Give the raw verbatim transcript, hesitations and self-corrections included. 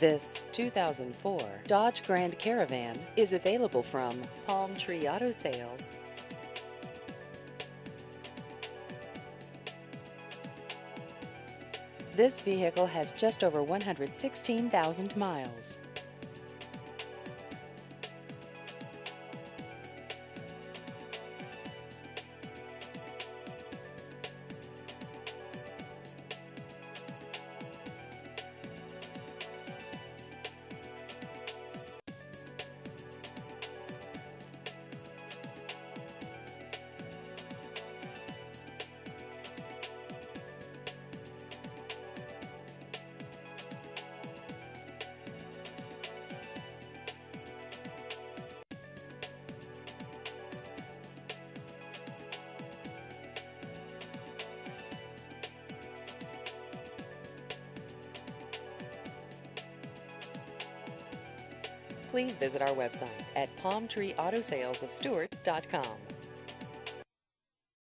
This two thousand four Dodge Grand Caravan is available from Palm Tree Auto Sales. This vehicle has just over one hundred sixteen thousand miles. Please visit our website at palm tree auto sales of stuart dot com.